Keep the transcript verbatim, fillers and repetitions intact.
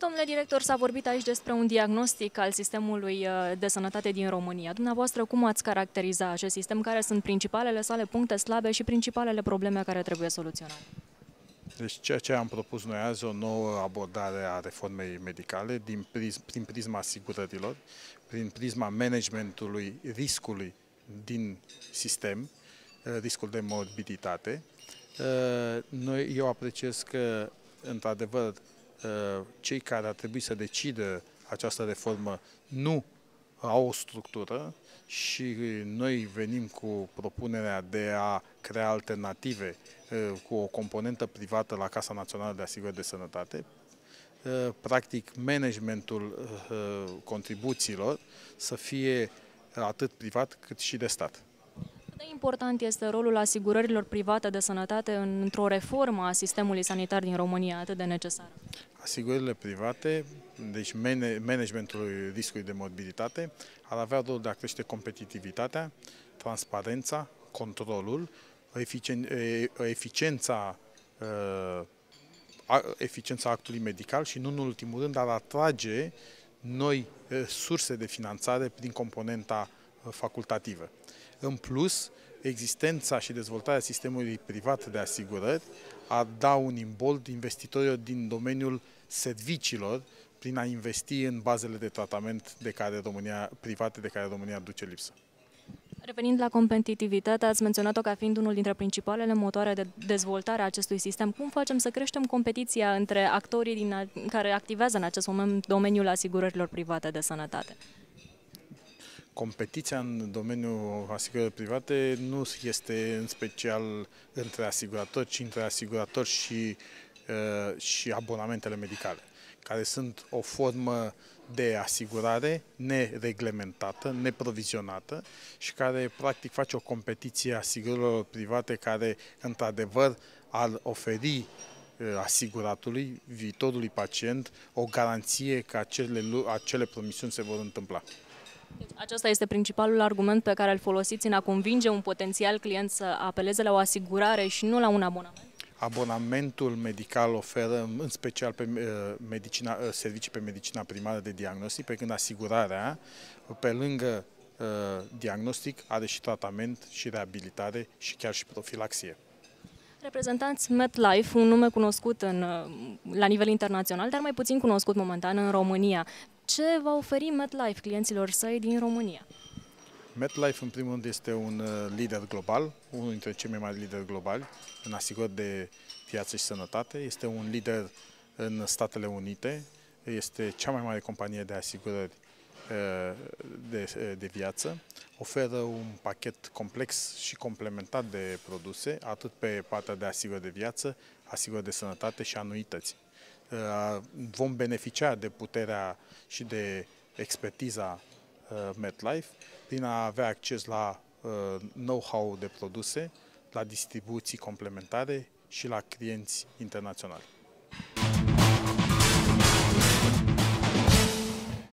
Domnule director, s-a vorbit aici despre un diagnostic al sistemului de sănătate din România. Dumneavoastră, cum ați caracteriza acest sistem? Care sunt principalele sale puncte slabe și principalele probleme care trebuie soluționate? Deci ceea ce am propus noi azi, o nouă abordare a reformei medicale din prism, prin prisma asigurărilor, prin prisma managementului riscului din sistem, riscul de morbiditate. Noi, eu apreciez că, într-adevăr, cei care ar trebui să decidă această reformă nu au o structură și noi venim cu propunerea de a crea alternative cu o componentă privată la Casa Națională de Asigurări de Sănătate. Practic, managementul contribuțiilor să fie atât privat cât și de stat. Cât de important este rolul asigurărilor private de sănătate într-o reformă a sistemului sanitar din România atât de necesară? Asigurările private, deci managementul riscului de morbiditate, ar avea rolul de a crește competitivitatea, transparența, controlul, eficien, eficiența, eficiența actului medical și, nu în ultimul rând, ar atrage noi surse de finanțare prin componenta facultativă. În plus, existența și dezvoltarea sistemului privat de asigurări ar da un imbold investitorilor din domeniul serviciilor prin a investi în bazele de tratament de care România, private de care România duce lipsă. Revenind la competitivitate, ați menționat-o ca fiind unul dintre principalele motoare de dezvoltare a acestui sistem. Cum facem să creștem competiția între actorii din, care activează în acest moment domeniul asigurărilor private de sănătate? Competiția în domeniul asigurării private nu este în special între asiguratori, ci între asiguratori și, uh, și abonamentele medicale, care sunt o formă de asigurare nereglementată, neprovizionată și care practic face o competiție a asigurărilor private care într-adevăr ar oferi asiguratului, viitorului pacient, o garanție că acele, acele promisiuni se vor întâmpla. Acesta este principalul argument pe care îl folosiți în a convinge un potențial client să apeleze la o asigurare și nu la un abonament? Abonamentul medical oferă în special pe medicina, servicii pe medicina primară de diagnostic, pe când asigurarea, pe lângă uh, diagnostic, are și tratament și reabilitare și chiar și profilaxie. Reprezentanți MetLife, un nume cunoscut în, la nivel internațional, dar mai puțin cunoscut momentan în România. Ce va oferi MetLife clienților săi din România? MetLife, în primul rând, este un lider global, unul dintre cei mai mari lideri globali în asigurări de viață și sănătate. Este un lider în Statele Unite, este cea mai mare companie de asigurări de, de viață. Oferă un pachet complex și complementar de produse, atât pe partea de asigurări de viață, asigurări de sănătate și anuități. Vom beneficia de puterea și de expertiza MetLife prin a avea acces la know-how de produse, la distribuții complementare și la clienți internaționali.